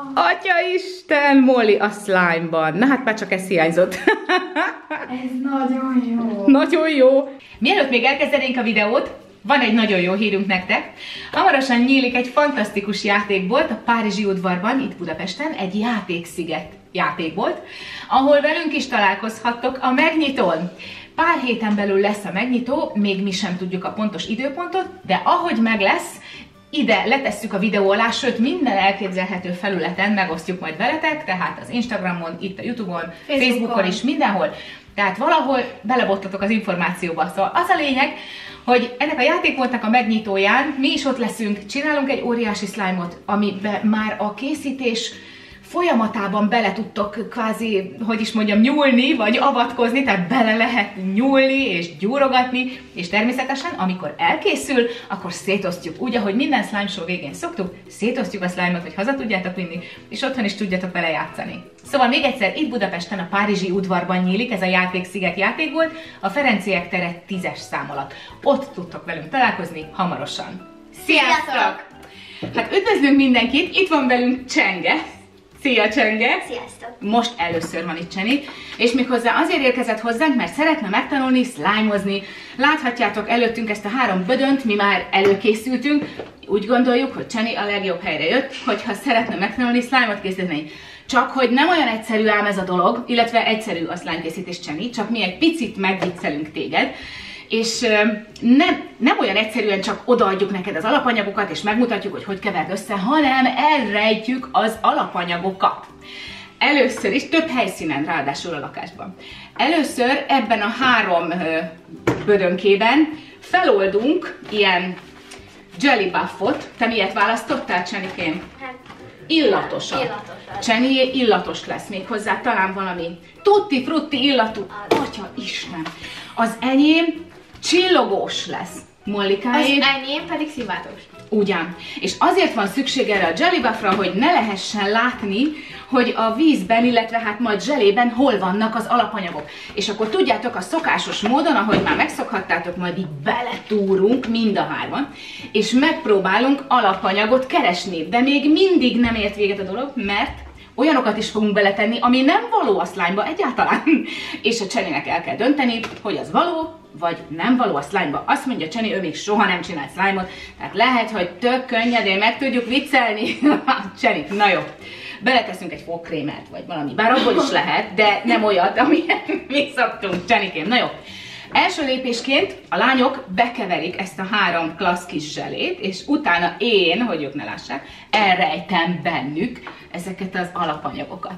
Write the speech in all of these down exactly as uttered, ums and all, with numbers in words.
Atyaisten, Molly a slime-ban. Na hát már csak ez hiányzott. Ez nagyon jó. Nagyon jó. Mielőtt még elkezdenénk a videót, van egy nagyon jó hírünk nektek. Hamarosan nyílik egy fantasztikus játékbolt a Párizsi udvarban, itt Budapesten, egy játéksziget játékbolt, ahol velünk is találkozhattok a megnyitón. Pár héten belül lesz a megnyitó, még mi sem tudjuk a pontos időpontot, de ahogy meg lesz, ide letesszük a videó alá, sőt minden elképzelhető felületen megosztjuk majd veletek, tehát az Instagramon, itt a YouTube-on, Facebookon, Facebookon is, mindenhol. Tehát valahol belebottatok az információba. Szóval az a lényeg, hogy ennek a játékboltnak a megnyitóján mi is ott leszünk, csinálunk egy óriási slime-ot, amiben már a készítés folyamatában bele tudtok kvázi, hogy is mondjam, nyúlni, vagy avatkozni, tehát bele lehet nyúlni és gyúrogatni, és természetesen, amikor elkészül, akkor szétosztjuk. Úgy, ahogy minden slime show végén szoktuk, szétosztjuk a slime-ot, hogy haza tudjátok vinni, és otthon is tudjatok vele játszani. Szóval még egyszer, itt Budapesten a Párizsi udvarban nyílik ez a játéksziget játékbolt, a Ferenciek tere tízes szám alatt. Ott tudtok velünk találkozni hamarosan. Sziasztok! Hát üdvözlünk mindenkit, itt van velünk Csenge. Szia Csenge! Sziasztok! Most először van itt Cseni, és méghozzá azért érkezett hozzánk, mert szeretne megtanulni slime-ozni. Láthatjátok előttünk ezt a három bödönt, mi már előkészültünk. Úgy gondoljuk, hogy Cseni a legjobb helyre jött, hogyha szeretne megtanulni slime-ot készíteni. Csak hogy nem olyan egyszerű ám ez a dolog, illetve egyszerű a slime készítés, Cseni, csak mi egy picit megviccelünk téged. És nem, nem olyan egyszerűen csak odaadjuk neked az alapanyagokat, és megmutatjuk, hogy hogy keverd össze, hanem elrejtjük az alapanyagokat. Először is, több helyszínen, ráadásul a lakásban. Először ebben a három bödönkében feloldunk ilyen jelly buffot. Te miért választottál, Csenikém? Illatosat. Illatos. Csenié illatos lesz, még hozzá talán valami tutti frutti illatú. Atya Isten! Az enyém csillogós lesz. Mollikáé. Az enyém pedig szivatos. Ugyan. És azért van szükség erre a jelly buffra, hogy ne lehessen látni, hogy a vízben, illetve hát majd zselében hol vannak az alapanyagok. És akkor tudjátok, a szokásos módon, ahogy már megszokhattátok, majd így beletúrunk mind a hárman, és megpróbálunk alapanyagot keresni. De még mindig nem ért véget a dolog, mert olyanokat is fogunk beletenni, ami nem való a slime-ba egyáltalán. És a Cseninek el kell dönteni, hogy az való, vagy nem való a slime-ba. Azt mondja Cseni, ő még soha nem csinált slime-ot, tehát lehet, hogy tök könnyedén meg tudjuk viccelni. Cseni, na jó. Beleteszünk egy fogkrémet, vagy valami, bár abból is lehet, de nem olyat, amilyet mi szoktunk, Csenikém. Na jó. Első lépésként a lányok bekeverik ezt a három klassz kis zselét, és utána én, hogy ők ne lássák, elrejtem bennük ezeket az alapanyagokat.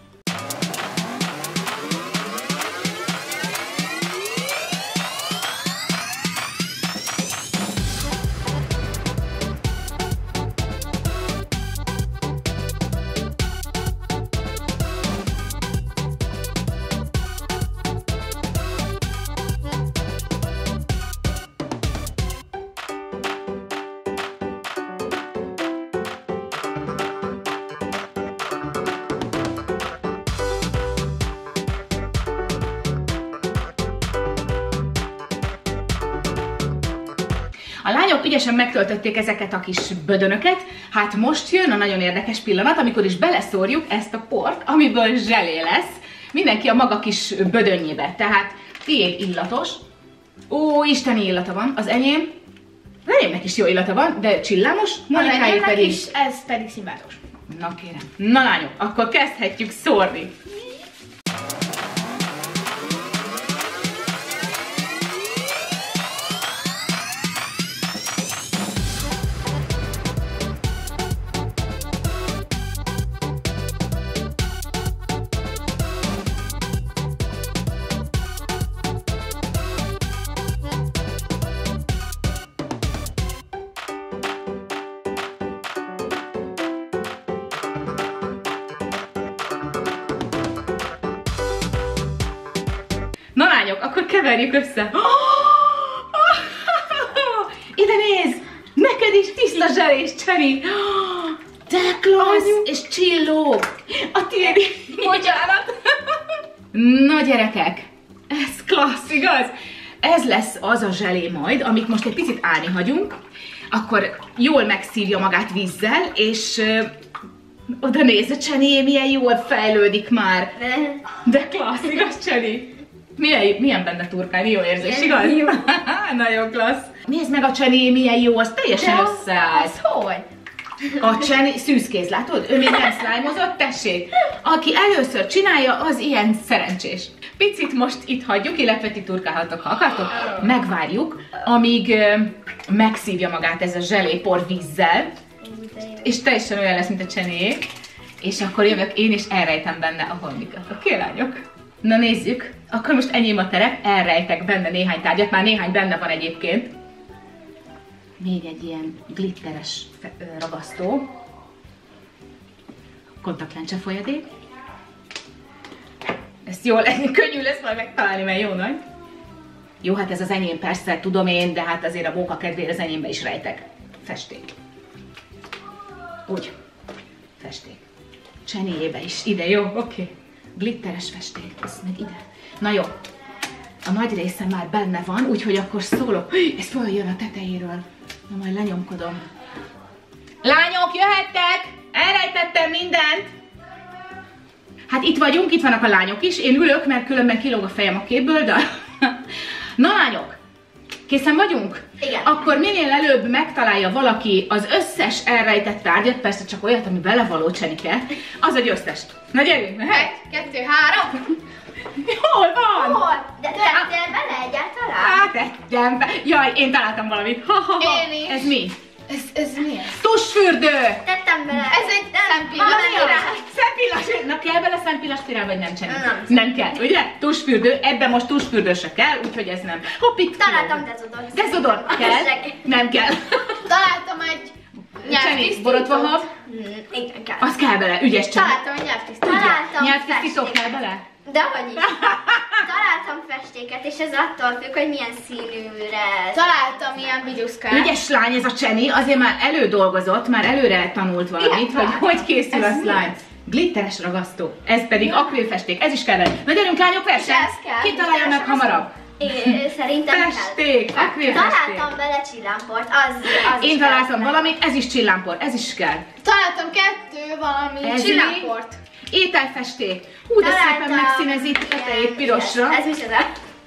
A lányok ügyesen megtöltötték ezeket a kis bödönöket, hát most jön a nagyon érdekes pillanat, amikor is beleszórjuk ezt a port, amiből zselé lesz, mindenki a maga kis bödönjébe. Tehát tiéd illatos, ó, isteni illata van, az enyém, az enyémnek is jó illata van, de csillámos, Monikáé pedig... is, ez pedig szivatos. Na kérem. Na lányok, akkor kezdhetjük szórni. Na lányok, akkor keverjük össze. Ide nézd! Neked is tiszta zselés, Cseni! De klassz! És csillog! A tiéd... Bocsánat! Na gyerekek, ez klassz, igaz? Ez lesz az a zselé majd, amit most egy picit állni hagyunk, akkor jól megszívja magát vízzel, és Oda nézz, a Cseni, milyen jól fejlődik már. De klassz, igaz, Cseni? Milyen, milyen benne turkálni, jó érzés, igaz? Jó. Nagyon klassz. Nézd meg a Cseni, milyen jó, az teljesen összeáll. Az hogy? A Cseni szűzkéz, látod? Ő még nem szlájmozott, tessék. Aki először csinálja, az ilyen szerencsés. Picit most itt hagyjuk, illetve ti turkálhatok, ha akartok. Megvárjuk, amíg ö, megszívja magát ez a zselépor vízzel. És teljesen olyan lesz, mint a Csenié. És akkor jövök én, és elrejtem benne a holmikat. Oké, lányok? Na nézzük. Akkor most enyém a terep, elrejtek benne néhány tárgyat, már néhány benne van egyébként. Még egy ilyen glitteres ragasztó. Kontaktlencse folyadék. Ezt jól, könnyű lesz majd megtalálni, mert jó nagy. Jó, hát ez az enyém persze, tudom én, de hát azért a móka kedvére az enyémbe is rejtek. Festék. Úgy. Festék. Cseniébe is. Ide, jó? Oké. Okay. Glitteres festék. Ez meg ide. Na jó. A nagy része már benne van, úgyhogy akkor szólok. Ez följön a tetejéről. Na majd lenyomkodom. Lányok, jöhettek! Elrejtettem mindent! Hát itt vagyunk, itt vannak a lányok is. Én ülök, mert különben kilóg a fejem a képből, de... Na lányok! Készen vagyunk? Igen. Akkor minél előbb megtalálja valaki az összes elrejtett tárgyat, persze csak olyat, ami belevaló, Csenike, az a győztes. Na gyerünk, mehet? Egy, kettő, három. Hol van? Hol? De tettél bele egyáltalán? Hát tettem be. Jaj, én találtam valamit. Ha, ha, ha. Én is. Ez mi? Ez, ez mi ez? Tusfürdő! Tettem bele. Ez egy Szempilla. Szempilla. Na kell bele szempilla spirál, vagy nem, Cseni? Nem. Nem kell, ugye? Tusfürdő, ebben most tusfürdő se kell, úgyhogy ez nem. Hoppik. Találtam dezodort. Dezodort kell? Nem kell. Találtam egy Cseni, borotva hab. Igen, kell. Az kell bele, ügyes Cseni. Találtam egy nyelvtisztító. Találtam Nyelvtisztító festéket. kell bele? De hogy is. Találtam festéket, és ez attól függ, hogy milyen színűre. Találtam ilyen vigyuszkát. Ügyes lány ez a Cseni, azért már elődolgozott, már előre tanult valamit, Igen, hogy hogy készül ez a slime. Glitteres ragasztó, ez pedig akrilfesték, ez is kell bele. Na gyerünk lányok, verseny! Ez kell. Ki találja meg hamarabb? Én szerintem Festék, kell. akrilfesték. Találtam bele csillámport, az, az Én is találtam kell. valamit, ez is csillámpor, ez is kell. Találtam kettő valami Ez csillámport. Ételfesték. Hú, de szépen Találtam megszínezi tetejét pirosra. Ez micsoda?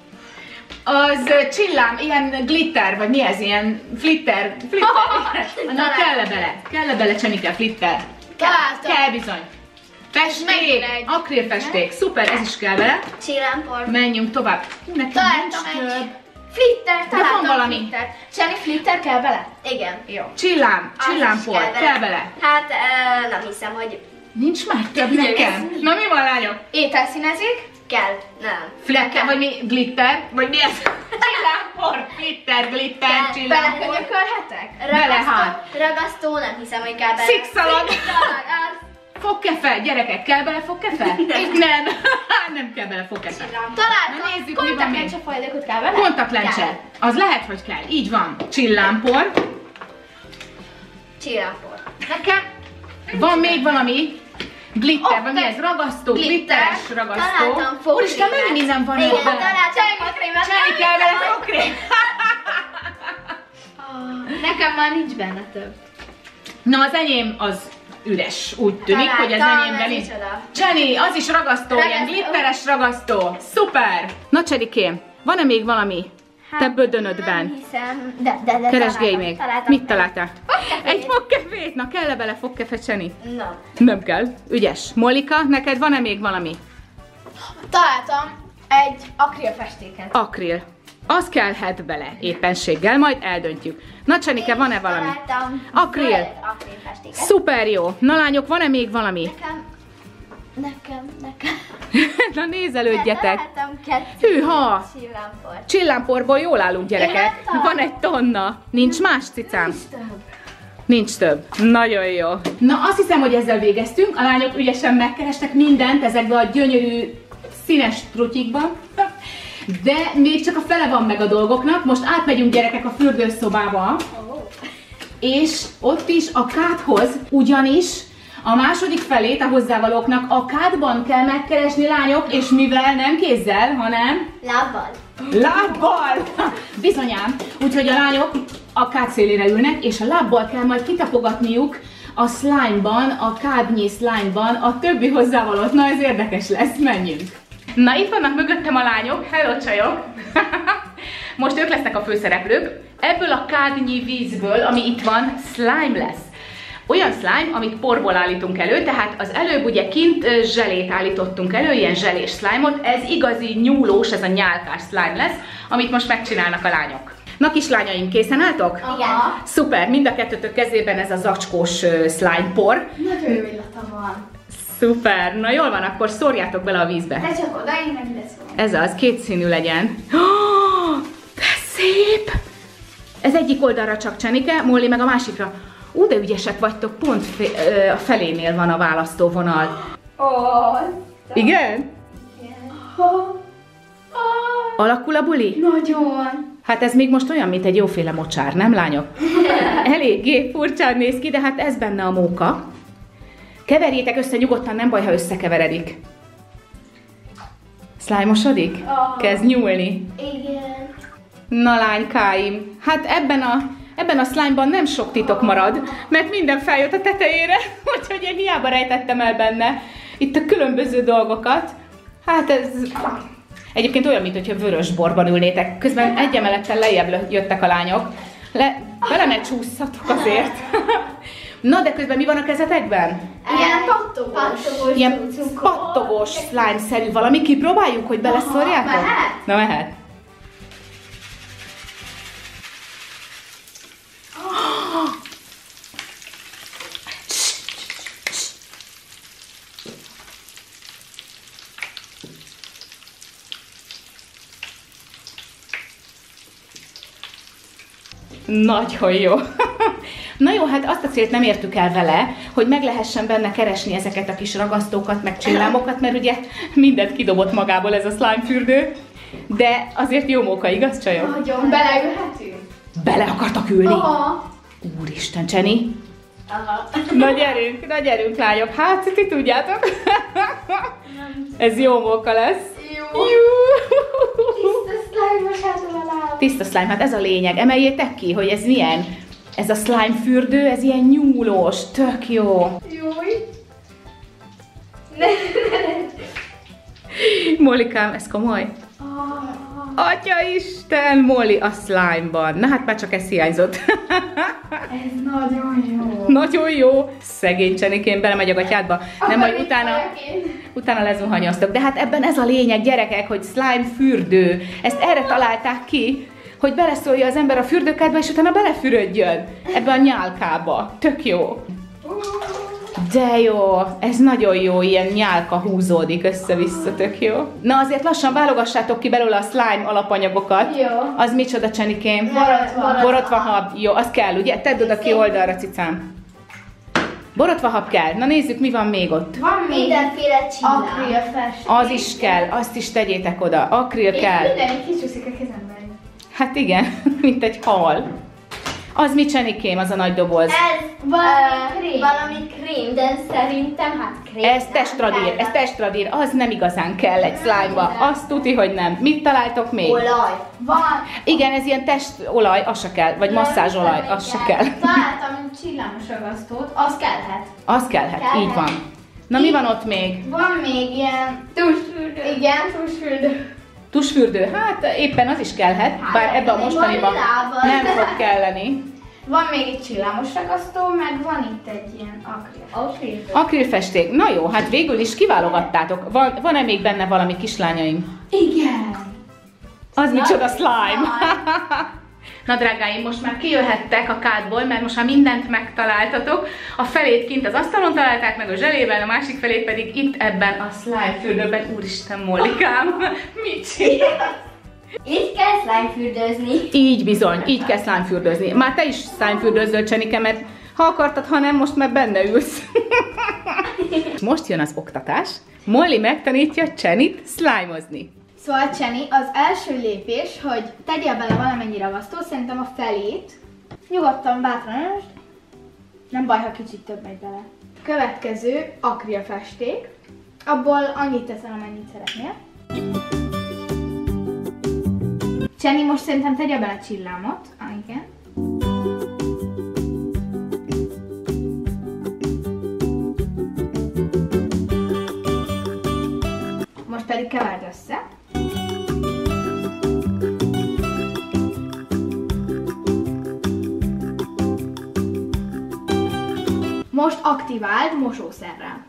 Az ö, csillám, ilyen glitter, vagy mi ez, ilyen flitter, flitter. Na kell -e bele, kell -e bele Csenike flitter? Találtam. Kell bizony. Festék, megint egy. akrilfesték, szuper, ez is kell bele. Csillámport. Menjünk tovább. Hú, nekem Találtam nincs egy több. flitter, van találtam valami. flitter. Cseni, flitter kell bele? Igen. Jó. Csillám, Az is csillámpor, kell bele. Hát ö, nem hiszem, hogy Nincs már több nekem. Na mi van lányok? ételszínezik? Kell. Nem. Flekke, vagy mi? Glitter? Vagy mi ez? Csillámpor, glitter, glitter, Kell. csillámpor. Belekönyökölhetek? Bele hát. Ragasztó, nem hiszem, hogy kell bele. Szikszalag. Szikszalag, az. Fogkefe, gyerekek, kell bele fogkefe? Nem. Nem. Nem kell bele fogkefe. Találtam. Na nézzük, mi van még. Kontaktlencse folyadékot kell bele? Kontaktlencse. Kell. Az lehet, hogy kell. Így van. Csillámpor. Csillámpor. Nekem. Van még valami. Glitter, Oh, vagy mi ez? Ragasztó, glitter. glitteres ragasztó. Találtam fogkrémet. Úristen, mennyi minden van Igen, ebben. találtam fogkrémet. Cseni kell bele fogkrém. Nekem már nincs benne több. Na, az enyém az üres, úgy tűnik, hogy az Találtam, enyémben ez is. micsoda? Cseni, az is ragasztó, ilyen Ragasztó. glitteres ragasztó. Szuper! Na Cserikém, van-e még valami? Hát, Te bödönödben. Nem hiszem, de, de, de Keresgélj találtam, még. találtam. Mit találtál? Fogkefét. Egy fogkefét? Na kell-e bele fogkefe, Cseni? Na. Nem kell. Ügyes. Mollika, neked van-e még valami? Találtam egy akrilfestéket. Akril. Az kellhet bele éppenséggel, majd eldöntjük. Na Csenike, van-e valami? Találtam Akril. zöld akrilfestéket. Szuper jó. Na lányok, van-e még valami? Nekem, nekem, nekem. Na nézelődjetek. Találtam kettő Hűha! csillámport. Csillámporból jól állunk, gyerekek. Én Van egy tonna. Nincs más, cicám? Nincs több. Nincs több. Nagyon jó. Na, azt hiszem, hogy ezzel végeztünk. A lányok ügyesen megkerestek mindent ezekbe a gyönyörű színes trutyikban. De még csak a fele van meg a dolgoknak. Most átmegyünk, gyerekek, a fürdőszobába. Oh. És ott is a kádhoz, ugyanis a második felét a hozzávalóknak a kádban kell megkeresni, lányok, és mivel nem kézzel, hanem Lábbal. lábbal! Bizonyám. Úgyhogy a lányok a kád szélére ülnek, és a lábbal kell majd kitapogatniuk a slime-ban, a kádnyi slime-ban a többi hozzávalót. Na, ez érdekes lesz, menjünk! Na, itt vannak mögöttem a lányok, hello csajok! Most ők lesznek a főszereplők. Ebből a kádnyi vízből, ami itt van, slime lesz. Olyan slime, amit porból állítunk elő, tehát az előbb ugye kint zselét állítottunk elő, ilyen zselés slime-ot, ez igazi nyúlós, ez a nyálkás slime lesz, amit most megcsinálnak a lányok. Na kislányaim, készen álltok? Igen. Szuper, mind a kettőtök kezében ez a zacskós slime por. Nagyon jó illata van. Szuper, na jól van, akkor szórjátok bele a vízbe. De csak oda, én meg ide szólom. Ez az, kétszínű legyen. Oh, de szép! Ez egyik oldalra csak Csenike, Molly meg a másikra. Ú, de ügyesek vagytok, pont a felénél van a választóvonal. Oh, igen? Igen. Oh, oh. Alakul a buli? Nagyon. Hát ez még most olyan, mint egy jóféle mocsár, nem lányok? Eléggé furcsán néz ki, de hát ez benne a móka. Keverjétek össze nyugodtan, nem baj, ha összekeveredik. Szlájmosodik? Oh. Kezd nyúlni. Igen. Na lánykáim, hát ebben a, ebben a slime-ban nem sok titok marad, mert minden feljött a tetejére, úgyhogy én hiába rejtettem el benne itt a különböző dolgokat. Hát ez egyébként olyan, mintha vörös borban ülnétek. Közben egy emelettel lejjebb jöttek a lányok. Le, bele ne csúszzatok azért. Na, de közben mi van a kezetekben? Ilyen pattogós. pattogós Ilyen pattogós slime-szerű valami. Kipróbáljuk, hogy beleszórjátok? Mehet? Na, mehet. Nagyon jó. Na jó, hát azt a célt nem értük el vele, hogy meg lehessen benne keresni ezeket a kis ragasztókat, meg csillámokat, mert ugye mindent kidobott magából ez a slime fürdő. De azért jó móka, igaz csajok? Nagyon. Beleülhetünk? Bele akartak ülni? Aha. Úristen, Cseni. Aha. Na gyerünk, na gyerünk lányok, hát ti tudjátok. Ez jó móka lesz. Jó. Tiszta slime-os hátul. Tiszta slime, hát ez a lényeg. Emeljétek ki, hogy ez milyen. Ez a slime fürdő, ez ilyen nyúlós, tök jó. Júj. Mollikám, ez komoly? Atyaisten, Molly a slime-ban. Na hát már csak ez hiányzott. Ez nagyon jó. Nagyon jó. Szegény Csenikén belemegy a gatyádba. Nem, majd utána, utána lezuhanyoztok. De hát ebben ez a lényeg, gyerekek, hogy slime fürdő. Ezt erre találták ki, hogy beleszólja az ember a fürdőkádba, és utána belefürödjön ebbe a nyálkába. Tök jó. De jó, ez nagyon jó, ilyen nyálka húzódik össze-vissza, tök jó. Na azért lassan válogassátok ki belőle a slime alapanyagokat. Jó. Az micsoda, Csenikém? Borotva. Borotva hab. Jó, az kell, ugye? Tedd oda ki oldalra, cicám. Borotva hab kell. Na nézzük, mi van még ott. Van mindenféle csillám. Akrilfesték. Az is kell, azt is tegyétek oda. Akril kell. Mindenki kicsúszik a kezemben. Hát igen, mint egy hal. Az mi, Csenikém, az a nagy doboz? Ez valami krém. Valami krém, de szerintem hát krém. Ez testradír, ez testradír, az nem igazán kell egy slime-ba. Azt tuti, hogy nem. Mit találtok még? Olaj. Van. Igen, ez ilyen testolaj, az se kell, vagy masszázsolaj, az se kell. Találtam egy csillámos ragasztót, az kellhet. Az kellhet, Kellhet. így van. Na mi van ott még? Van még ilyen tusfürdő. Igen, tusfürdő. Tusfürdő, hát éppen az is kellhet, Hát, bár ebben a még mostaniban vanillával. nem fog kelleni. Van még egy csillámos ragasztó, meg van itt egy ilyen akril. Akril. Akrilfesték. Na jó, hát végül is kiválogattátok. Van, van-e még benne valami, kislányaim? Igen. Az micsoda slime! Na drágáim, most már kijöhettek a kádból, mert most már mindent megtaláltatok. A felét kint az asztalon találták meg a zselében, a másik felét pedig itt ebben a slime fürdőben. Úristen, Mollikám, mit csinálsz? Így kell slime fürdőzni. Így bizony, így kell slime fürdőzni. Már te is slime fürdőzzöl, Csenike, mert ha akartad, ha nem, most már benne ülsz. Most jön az oktatás. Molly megtanítja Csenit slime-ozni. Szóval Cseni, az első lépés, hogy tegyél bele valamennyi ragasztót, szerintem a felét. Nyugodtan, bátran önösd. Nem baj, ha kicsit több megy bele. Következő akrilfesték. Abból annyit teszel, amennyit szeretnél. Cseni, most szerintem tegye bele csillámot. Ah, igen. pedig keverd össze. Most aktiváld mosószerrel.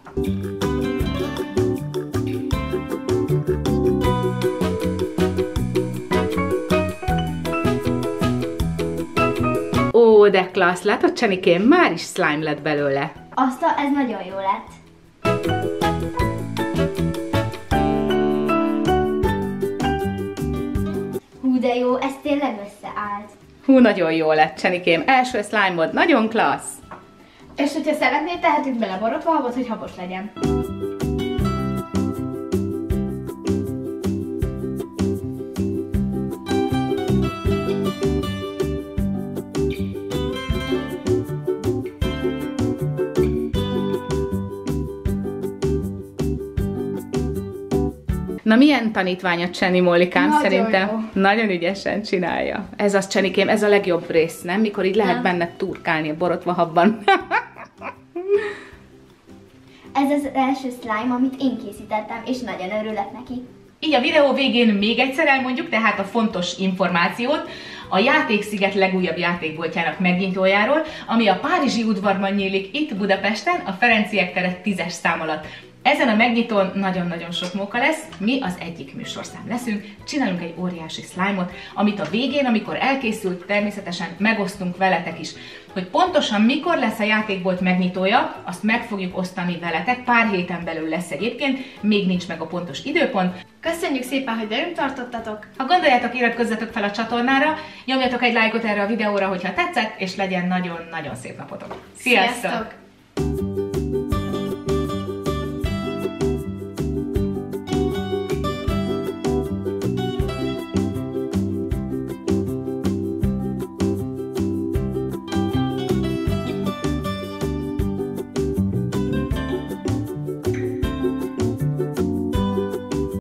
Ó, de klassz! Látod, Csenikém, már is slime lett belőle. Azt a, ez nagyon jó lett. Hú, de jó, ez tényleg összeállt. Hú, nagyon jó lett, Csenikém. Első slime-od, nagyon klassz! És hogyha szeretnéd, tehetünk bele borotvahabot, hogy habos legyen. Na, milyen tanítvány a Cseni, Mólikám? Nagyon Szerintem jó. nagyon ügyesen csinálja. Ez az, Csenikém, ez a legjobb rész, nem? Mikor így lehet Nem. benne turkálni a borotvahabban. Ez az első slime, amit én készítettem, és nagyon örülök neki. Így a videó végén még egyszer elmondjuk tehát a fontos információt a Játéksziget legújabb játékboltjának megnyitójáról, ami a Párizsi udvarban nyílik itt Budapesten, a Ferenciek tere tízes szám alatt. Ezen a megnyitón nagyon-nagyon sok móka lesz, mi az egyik műsorszám leszünk, csinálunk egy óriási slime-ot, amit a végén, amikor elkészült, természetesen megosztunk veletek is. Hogy pontosan mikor lesz a játékbolt megnyitója, azt meg fogjuk osztani veletek, pár héten belül lesz egyébként, még nincs meg a pontos időpont. Köszönjük szépen, hogy velünk tartottatok! Ha gondoljátok, iratkozzatok fel a csatornára, nyomjatok egy lájkot erre a videóra, hogyha tetszett, és legyen nagyon-nagyon szép napotok. Sziasztok! Sziasztok!